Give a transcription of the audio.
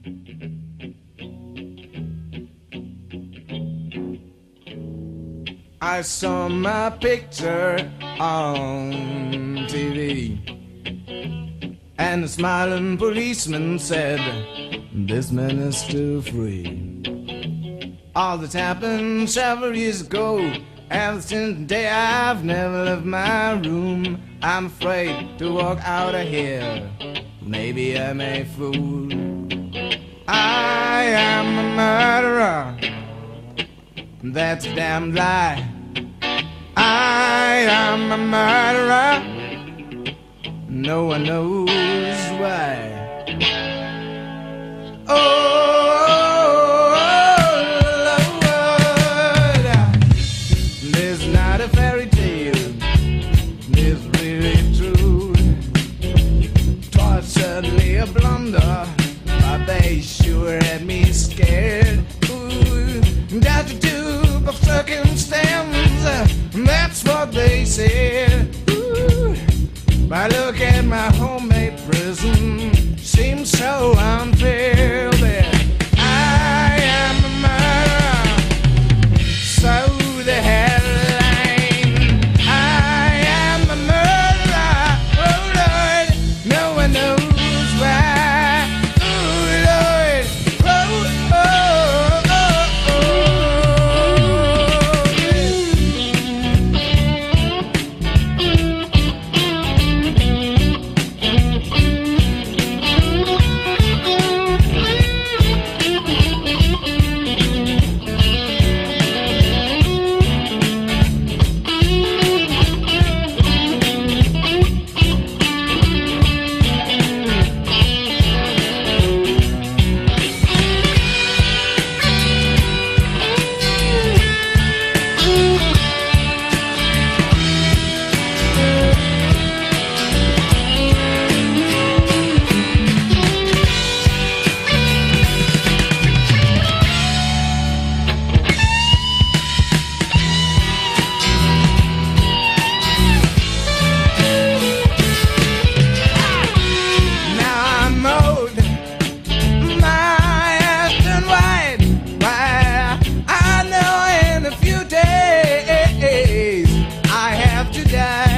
I saw my picture on TV, and the smiling policeman said, "This man is still free." All that happened several years ago, and since the day I've never left my room. I'm afraid to walk out of here, maybe I may fool. I am a murderer, that's a damn lie. I am a murderer, no one knows why. Oh, Lord, this is not a fairy tale, this is really true. 'Twas certainly a blunder, but they sure had me scared. Ooh, that's a tube of circumstance, that's what they said. Ooh, but look at my homemade prison, seems so unfair that I am a murderer. So the headline, I am a murderer. Oh Lord, no one knows why. Oh Lord, oh, oh, oh, oh. I know in a few days I have to die.